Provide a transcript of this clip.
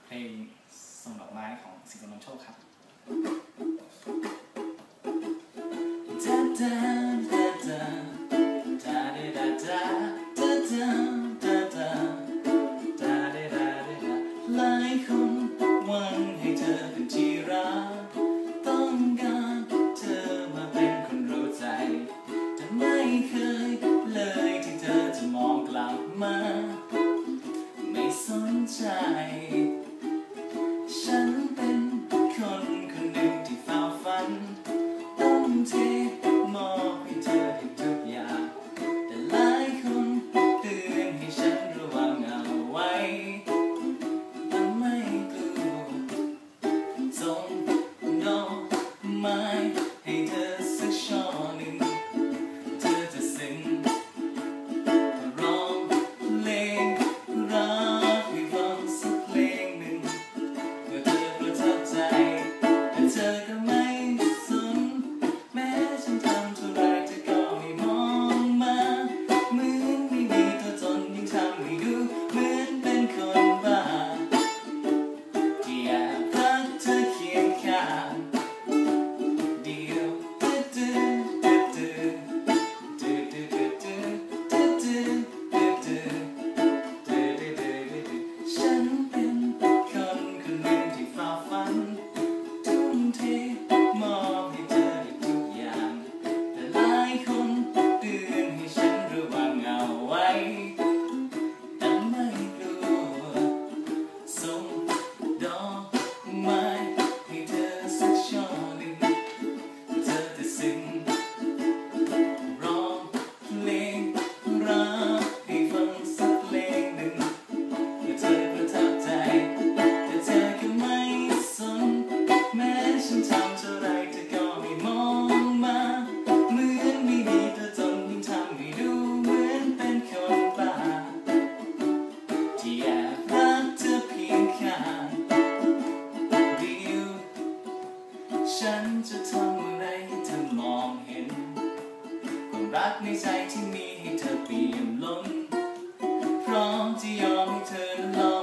เพลงส่งดอกไม้ของสิงโตนำโชคครับหลายคนหวังให้เธอเป็นที่รักต้องการเธอมาเป็นคนรู้ใจแต่ไม่เคยเลยที่เธอจะมองกลับมาไม่สนใจฉันเป็นคนคนหนึ่งที่เฝ้าฝันต้องเทมอบให้เธอได้ทุกอย่างแต่หลายคนเตือนให้ฉันระวังเอาไว้แต่ไม่กลัวส่งดอกไม้ให้เธอสักช่อหนึ่งเธอจะซึ้งร้องเพลงรักให้ฟังสักเพลงหนึ่งเมื่อเธอประทับใจแต่เธอก็ไม่สนแม้ฉันทำเท่าไรเธอก็ไม่มองมาเหมือนไม่มีตัวตนยิ่งทำให้ดูเหมือนเป็นคนบ้าที่แอบรักเธอเคียงข้างเดียวฉันเป็นคนคนหนึ่งที่ฝ่าฝันทุ่มเทมอบให้เธอได้ทุกอย่างแต่หลายคนเตือนให้ฉันระวังเอาไว้แต่ไม่กลัวส่งดอกไม้ให้เธอสักช่อหนึ่งเธอจะซึ้งร้องเพลงรักให้ฟังสักเพลงหนึ่งเมื่อเธอประทับใจแต่เธอก็ไม่สนแม้ฉันทำเท่าไรเธอก็ไม่มองมาเหมือนไม่มีตัวตนยิ่งทำให้ดูเหมือนเป็นคนบ้าที่แอบรักเธอเพียงข้างเดียวฉันจะทำอะไรให้เธอมองเห็นความรักในใจที่มีให้เธอเปี่ยมล้นพร้อมจะยอมให้เธอลอ